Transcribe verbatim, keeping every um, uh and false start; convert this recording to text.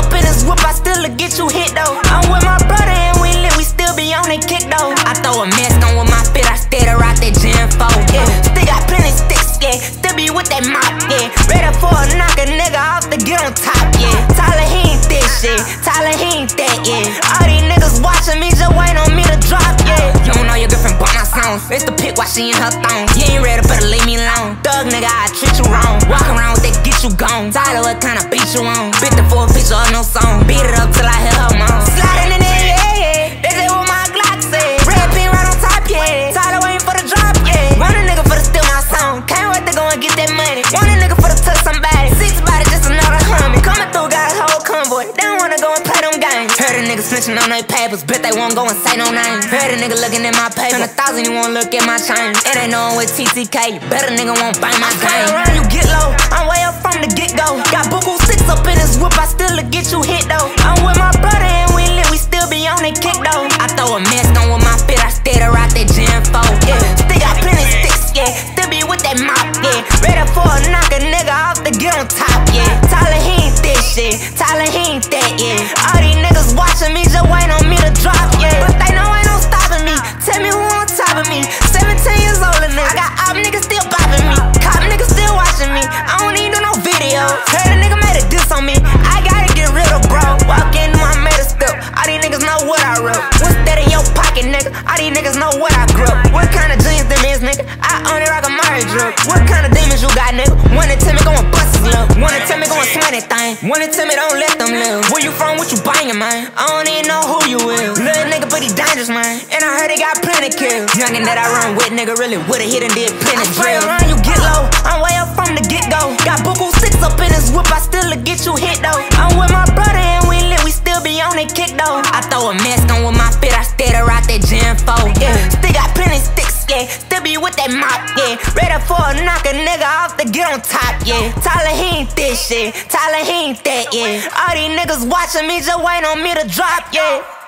up in this whip, I still get you hit though. I'm with my brother and we lit, we still be on that kick though. I throw a mask on with my fit, I stay to rock that Gen four, yeah. Still got plenty sticks, yeah. Still be with that mop, yeah. Ready for a knock a nigga off to get on top, yeah. Tyler, he ain't this shit. Tyler, he ain't that, yeah. All these niggas watching me, just wait on me to drop, yeah. You don't know your girlfriend bought my songs. It's the pick while she in her thong. You ain't ready, better leave me alone. Thug nigga, I treat you wrong. Walk around with that, get you gone. Tyler, what kind of beat you on? Bit the full picture of no song. Beat it up till I hear her moan. Sliding in there, yeah, yeah. They say what my Glock said. Red pin right on top, yeah. Tyler waiting for the drop, yeah. Want a nigga for to steal my song. Can't wait to go and get that money. Want a nigga for to touch somebody. Six body, just another homie. Coming through, got a whole convoy. They don't wanna go and play them games. Heard a nigga snitching on their papers. Bet they won't go and say no names. Heard a nigga looking at my paper. Turn a thousand, you won't look at my chain. It ain't no one with T T K. Better nigga won't buy my game. Around you get low. I'm way up from the get go. Got buku six up in this whip. I still get you hit though. I'm with my brother and we lit. We still be on that kick though. I throw a mask on with my fit. I stay to rock that Gen four, yeah. Still got plenty sticks, yeah. Still be with that mop, yeah. Ready for a knock a nigga off to get on top, yeah. Tyler, he ain't this shit. Tyler, he ain't that, yeah. All these niggas watching me, just wait on me to drop, yeah. But they know ain't no stopping me. Tell me who on top of me. seventeen years old and nigga. I got op niggas still bopping me. Cop niggas still watching me. I don't even do no video. Heard a nigga made a diss on me. I gotta get rid of bro. Walk in, I made a step. All these niggas know what I rep. What's that in your pocket, nigga? All these niggas know what I grew up. What kind of jeans them is, nigga? I only rock a Murray drip. What kind of demons you got, nigga? Wanna tell me go and bust his lip. Wanna tell me go and smack that thing. Wanna tell me don't let them live. Where you from? What you buying, man? I don't even know who you is. Little nigga, but he dangerous, man. And I heard he got plenty kills. Youngin' that I run with, nigga, really would've hit and did plenty drill. Around you get low. I'm way up from the get go. Got buku six up in this whip. I still get you hit though. I'm with my brother and we lit. We still be on that kick though. I throw a mask on with my fit. I stay to rock that Gen four, yeah. Still got plenty sticks, yeah. Still be with that mop, yeah. Ready for a knock a nigga off to get on top, yeah. Tyler, he ain't this shit. Tyler, he ain't that, yeah. All these niggas watching me, just wait on me to drop, yeah.